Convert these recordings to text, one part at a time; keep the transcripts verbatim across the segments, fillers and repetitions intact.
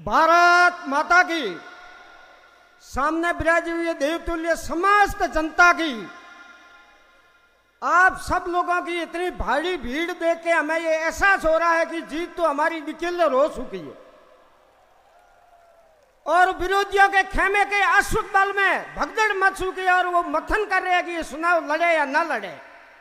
भारत माता की सामने विराजी हुई देवतुल्य समस्त जनता की, आप सब लोगों की इतनी भारी भीड़ देख के हमें ये एहसास हो रहा है कि जीत तो हमारी निकिल्लर हो चुकी है और विरोधियों के खेमे के अश्वत्थ बल में भगदड़ मच चुकी है और वो मथन कर रहे हैं कि ये चुनाव लड़े या न लड़े।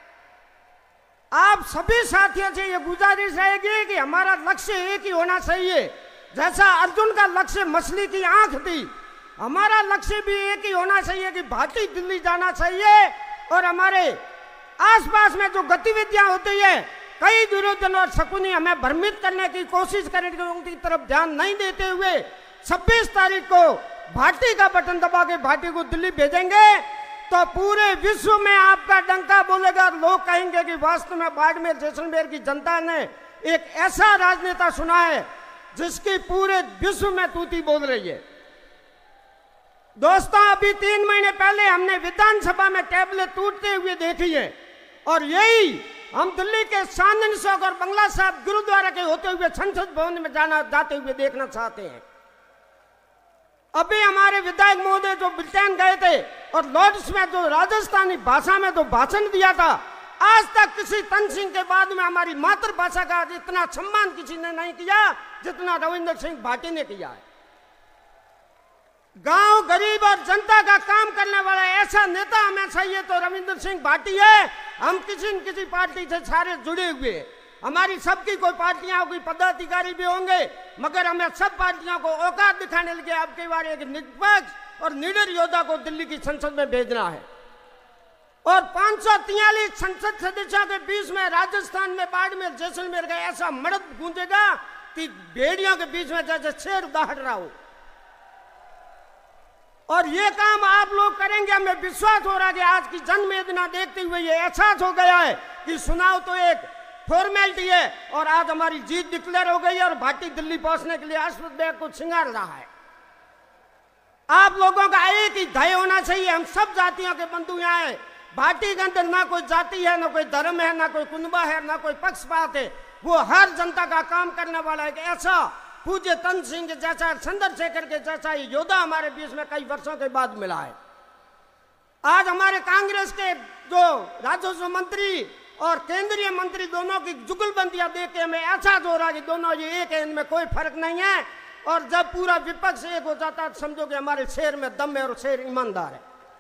आप सभी साथियों से ये गुजारिश रहेगी कि हमारा लक्ष्य एक ही होना चाहिए। जैसा अर्जुन का लक्ष्य मछली की आंख थी, हमारा लक्ष्य भी एक ही होना चाहिए कि भाटी दिल्ली जाना चाहिए और हमारे आसपास में जो गतिविधियां होती है, कई विरोधन और शकुनी हमें भ्रमित करने की कोशिश करेंगे, उनकी तरफ ध्यान नहीं देते हुए छब्बीस तारीख को भाटी का बटन दबा के भाटी को दिल्ली भेजेंगे तो पूरे विश्व में आपका डंका बोलेगा और लोग कहेंगे कि वास्तव में बाड़मेर जैसलमेर की जनता ने एक ऐसा राजनेता सुना है जिसकी पूरे विश्व में तूती बोल रही है। दोस्तों, अभी तीन महीने पहले हमने विधानसभा में टेबलेट टूटते हुए देखी है और यही हम दिल्ली के चांदनी चौक और बंगला साहब गुरुद्वारा के होते हुए संसद भवन में जाना जाते हुए देखना चाहते हैं। अभी हमारे विधायक महोदय जो ब्रिटेन गए थे और लॉर्ड्स में जो राजस्थानी भाषा में जो भाषण दिया था, आज तक किसी तन सिंह के बाद में हमारी मातृभाषा का इतना सम्मान किसी ने नहीं किया जितना रविंद्र सिंह भाटी ने किया है। गांव गरीब और जनता का काम करने वाला ऐसा नेता हमें चाहिए तो रविंद्र सिंह भाटी है। हम किसी न किसी पार्टी से सारे जुड़े हुए, हमारी सबकी कोई पार्टियां होगी, पदाधिकारी भी होंगे, मगर हमें सब पार्टियों को औकात दिखाने के लिए आपके बार एक निष्पक्ष और निडर योद्धा को दिल्ली की संसद में भेजना है। और पांच सौ तियालीस संसद सदस्यों के बीच में राजस्थान में बाड़मेर जैसलमेर का ऐसा मर्द गूंजेगा कि भेड़ियों के बीच में जैसे शेर दहाड़ रहा हो। और ये काम आप लोग करेंगे, हमें विश्वास हो रहा है कि आज की जनवेदना देखते हुए ये एहसास हो गया है कि चुनाव तो एक फॉर्मेलिटी है और आज हमारी जीत डिक्लेयर हो गई है और भाटी दिल्ली पहुंचने के लिए अश्वत्थ बैग को सिंगार रहा है। आप लोगों का एक ही ध्येय होना चाहिए, हम सब जातियों के बंधु यहाँ हैं। भाटी के अंदर ना कोई जाति है, ना कोई धर्म है, ना कोई कुनबा है, ना कोई पक्षपात है। वो हर जनता का काम करने वाला है। ऐसा पूज्य तन सिंह जैसा, चंद्रशेखर के जैसा योद्धा हमारे बीच में कई वर्षों के बाद मिला है। आज हमारे कांग्रेस के जो राजस्व मंत्री और केंद्रीय मंत्री दोनों की जुगलबंदियां देख के हमें एहसास हो रहा है कि दोनों ये एक है, इनमें कोई फर्क नहीं है। और जब पूरा विपक्ष एक हो जाता है समझो कि हमारे शेर में दम है और शेर ईमानदार है।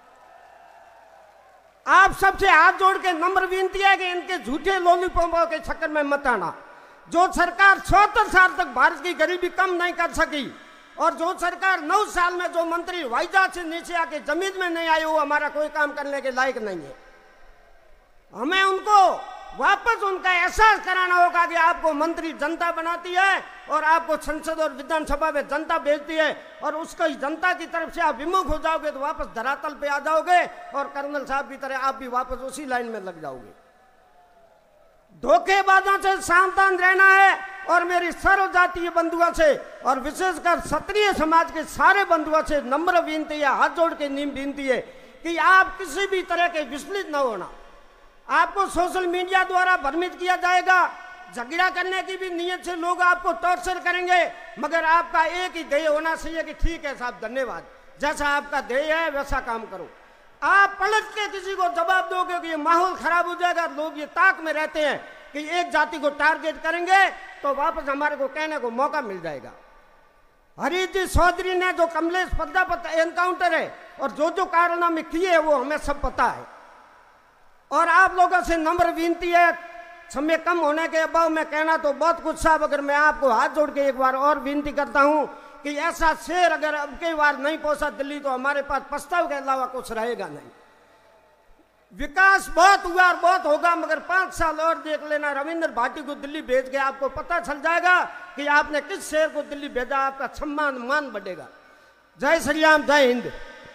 आप सबसे हाथ जोड़ के नम्र विनती है कि इनके झूठे लॉलीपॉपों के चक्कर में मत आना। जो सरकार चौहत्तर साल तक भारत की गरीबी कम नहीं कर सकी और जो सरकार नौ साल में जो मंत्री वाइजहाज से नीचे आके जमीन में नहीं आए, वो हमारा कोई काम करने के लायक नहीं है। हमें उनको वापस उनका एहसास कराना होगा कि आपको मंत्री जनता बनाती है और आपको संसद और विधानसभा में जनता भेजती है और उसको जनता की तरफ से आप विमुख हो जाओगे तो वापस धरातल पे आ जाओगे और कर्नल साहब की तरह आप भी वापस उसी लाइन में लग जाओगे। धोखेबाजों से सावधान रहना है और मेरी सर्व जातीय बंधुओं से और विशेषकर क्षत्रिय समाज के सारे बंधुओं से नम्र विनती है, हाथ जोड़ के नीम विनती है कि आप किसी भी तरह के विचलित न होना। आपको सोशल मीडिया द्वारा भ्रमित किया जाएगा, झगड़ा करने की भी नीयत से लोग आपको टॉर्चर करेंगे, मगर आपका एक ही ध्येय होना चाहिए कि ठीक है साहब, धन्यवाद, जैसा आपका ध्येय है वैसा काम करो। आप पलट के किसी को जवाब दोगे कि ये माहौल खराब हो जाएगा, लोग ये ताक में रहते हैं कि एक जाति को टारगेट करेंगे तो वापस हमारे को कहने को मौका मिल जाएगा। हरिजी चौधरी ने जो कमलेश प्रजापत एनकाउंटर है और जो जो कारनामे किए हैं वो हमें सब पता है। और आप लोगों से नम्र विनती है, समय कम होने के अभाव में कहना तो बहुत कुछ साहब, अगर मैं आपको हाथ जोड़ के एक बार और विनती करता हूं कि ऐसा शेर अगर अब की बार नहीं पहुंचा दिल्ली तो हमारे पास प्रस्ताव के अलावा कुछ रहेगा नहीं। विकास बहुत हुआ और बहुत होगा, मगर पांच साल और देख लेना, रविंद्र भाटी को दिल्ली भेज के आपको पता चल जाएगा कि आपने किस शेर को दिल्ली भेजा, आपका सम्मान मान बढ़ेगा। जय श्री राम, जय हिंद।